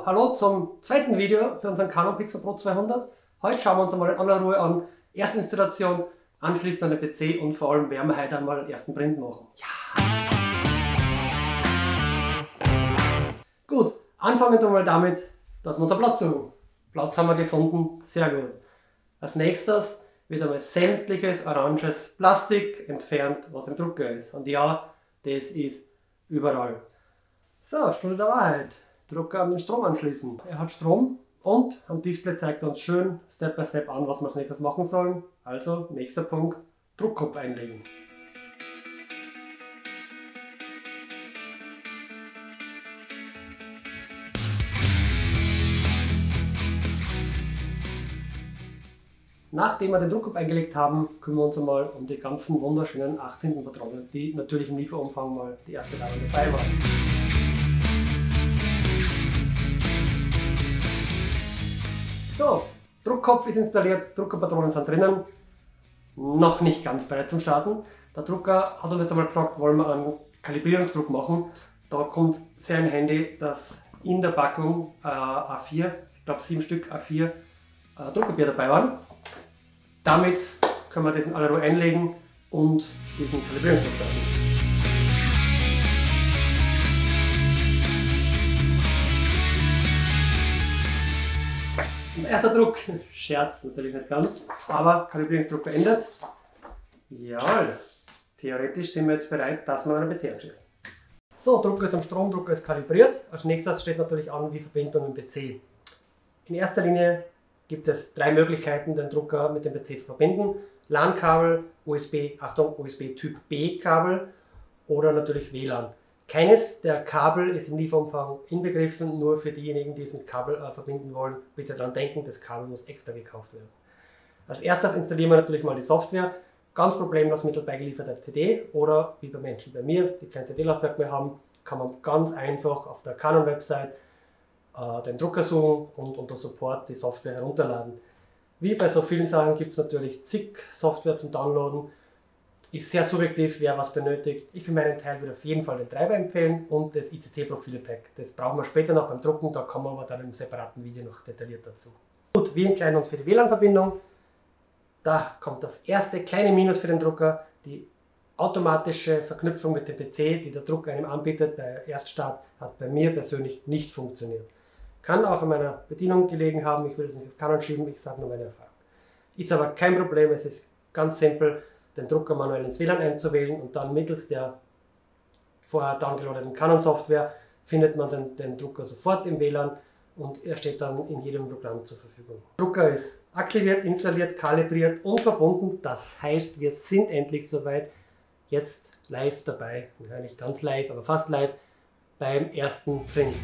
So, hallo zum zweiten Video für unseren Canon Pixel Pro 200. Heute schauen wir uns einmal in aller Ruhe an. Erste Installation, anschließend an den PC und vor allem werden wir heute einmal den ersten Print machen. Ja. Gut, anfangen wir mal damit, dass wir unseren Platz suchen. Platz haben wir gefunden, sehr gut. Als nächstes wird einmal sämtliches oranges Plastik entfernt, was im Drucker ist. Und ja, das ist überall. So, Stunde der Wahrheit. Drucker an den Strom anschließen. Er hat Strom und am Display zeigt er uns schön Step by Step an, was wir als nächstes machen sollen. Also, nächster Punkt, Druckkopf einlegen. Nachdem wir den Druckkopf eingelegt haben, kümmern wir uns einmal um die ganzen wunderschönen 8 Tintenpatronen, die natürlich im Lieferumfang mal die erste Ladung dabei waren. So, Druckkopf ist installiert, Druckerpatronen sind drinnen, noch nicht ganz bereit zum Starten. Der Drucker hat uns jetzt einmal gefragt, wollen wir einen Kalibrierungsdruck machen. Da kommt sehr ein Handy, dass in der Packung A4, ich glaube 7 Stück A4 Druckpapier dabei waren. Damit können wir das in aller Ruhe einlegen und diesen Kalibrierungsdruck starten. Erster Druck, Scherz natürlich nicht ganz, aber Kalibrierungsdruck beendet. Jawohl, theoretisch sind wir jetzt bereit, dass wir einen PC anschließen. So, Drucker ist am Strom, Drucker ist kalibriert. Als nächstes steht natürlich an, wie verbindet man mit dem PC. In erster Linie gibt es 3 Möglichkeiten, den Drucker mit dem PC zu verbinden. LAN-Kabel, USB, Achtung, USB Typ B Kabel oder natürlich WLAN. Keines der Kabel ist im Lieferumfang inbegriffen, nur für diejenigen, die es mit Kabel verbinden wollen, bitte daran denken, das Kabel muss extra gekauft werden. Als erstes installieren wir natürlich mal die Software, ganz problemlos mit dabei gelieferter CD oder wie bei Menschen bei mir, die kein CD-Laufwerk mehr haben, kann man ganz einfach auf der Canon-Website den Drucker suchen und unter Support die Software herunterladen. Wie bei so vielen Sachen gibt es natürlich zig Software zum Downloaden. Ist sehr subjektiv, wer was benötigt. Ich für meinen Teil würde auf jeden Fall den Treiber empfehlen und das ICT-Profile-Pack. Das brauchen wir später noch beim Drucken, da kommen wir aber dann im separaten Video noch detailliert dazu. Gut, wir entscheiden uns für die WLAN-Verbindung. Da kommt das erste kleine Minus für den Drucker, die automatische Verknüpfung mit dem PC, die der Drucker einem anbietet bei Erststart, hat bei mir persönlich nicht funktioniert. Kann auch an meiner Bedienung gelegen haben, ich will es nicht auf Canon schieben, ich sage nur meine Erfahrung. Ist aber kein Problem, es ist ganz simpel, den Drucker manuell ins WLAN einzuwählen und dann mittels der vorher downgeloadeten Canon-Software findet man den Drucker sofort im WLAN und er steht dann in jedem Programm zur Verfügung. Der Drucker ist aktiviert, installiert, kalibriert und verbunden, das heißt, wir sind endlich soweit, jetzt live dabei, nicht ganz live, aber fast live, beim ersten Print.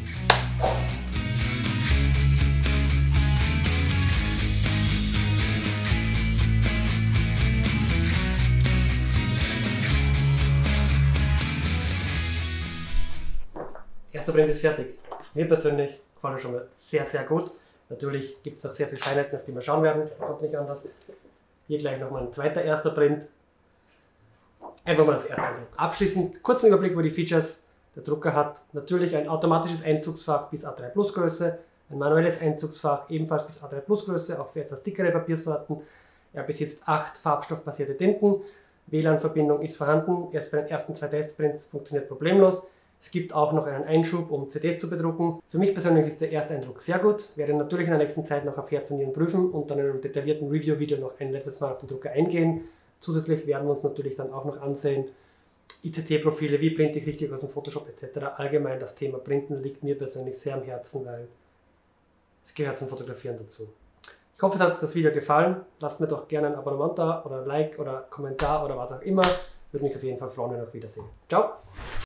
Erster Print ist fertig. Mir persönlich gefällt er schon mal sehr, sehr gut. Natürlich gibt es noch sehr viele Feinheiten, auf die wir schauen werden. Kommt nicht anders. Hier gleich nochmal ein zweiter erster Print. Einfach mal das erste Eindruck. Abschließend kurzen Überblick über die Features. Der Drucker hat natürlich ein automatisches Einzugsfach bis A3 Plus Größe, ein manuelles Einzugsfach ebenfalls bis A3 Plus Größe, auch für etwas dickere Papiersorten. Er besitzt 8 farbstoffbasierte Tinten. WLAN-Verbindung ist vorhanden. Erst bei den ersten 2 Testprints funktioniert problemlos. Es gibt auch noch einen Einschub, um CDs zu bedrucken. Für mich persönlich ist der erste Eindruck sehr gut. Werde natürlich in der nächsten Zeit noch auf Herz und Nieren prüfen und dann in einem detaillierten Review-Video noch ein letztes Mal auf den Drucker eingehen. Zusätzlich werden wir uns natürlich dann auch noch ansehen, ICT-Profile, wie printe ich richtig aus dem Photoshop etc. Allgemein das Thema Printen liegt mir persönlich sehr am Herzen, weil es gehört zum Fotografieren dazu. Ich hoffe, es hat das Video gefallen. Lasst mir doch gerne ein Abonnement da oder ein Like oder Kommentar oder was auch immer. Würde mich auf jeden Fall freuen, wenn wir uns wiedersehen. Ciao!